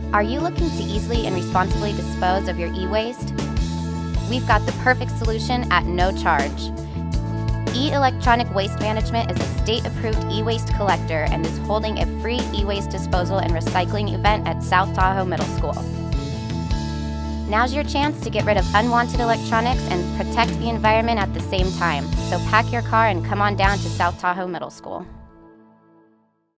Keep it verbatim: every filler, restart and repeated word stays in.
Are you looking to easily and responsibly dispose of your e-waste? We've got the perfect solution at no charge. E-Electronic Waste Management is a state-approved e-waste collector and is holding a free e-waste disposal and recycling event at South Tahoe Middle School. Now's your chance to get rid of unwanted electronics and protect the environment at the same time. So pack your car and come on down to South Tahoe Middle School.